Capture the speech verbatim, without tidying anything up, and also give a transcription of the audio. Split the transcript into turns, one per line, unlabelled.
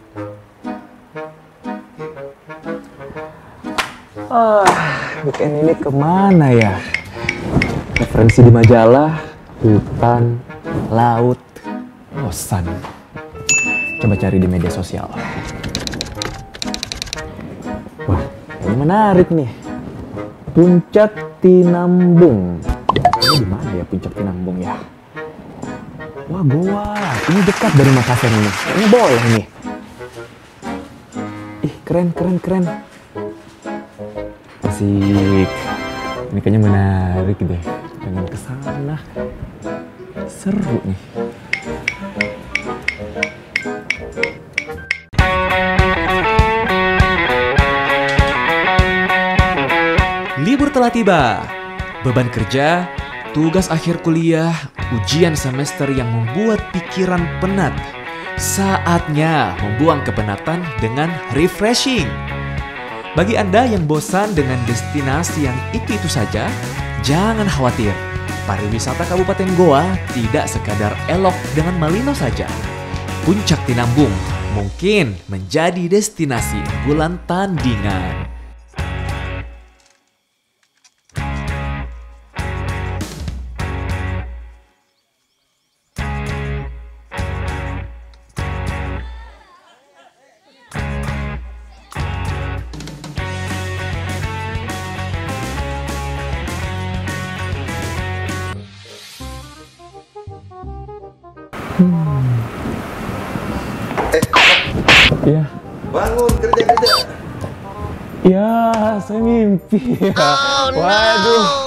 Ah, weekend ini kemana ya? Referensi di majalah, hutan, laut, bosan. Coba cari di media sosial. Wah, ini menarik nih. Puncak Tinambung. Ini di mana ya Puncak Tinambung ya? Wah, Goa. Ini dekat dari Makassar ini. Kayaknya boleh nih. Ih, keren, keren, keren. Asik. Ini kayaknya menarik deh. Pengen ke sana. Seru nih.
Libur telah tiba. Beban kerja, tugas akhir kuliah, ujian semester yang membuat pikiran penat. Saatnya membuang kepenatan dengan refreshing. Bagi Anda yang bosan dengan destinasi yang itu-itu saja, jangan khawatir. Pariwisata Kabupaten Goa tidak sekadar elok dengan Malino saja. Puncak Tinambung mungkin menjadi destinasi unggulan tandingan.
Hmm.
Eh,
iya.
bangun kerja-kerja.
Ya, saya mimpi.
Oh, no.
Waduh.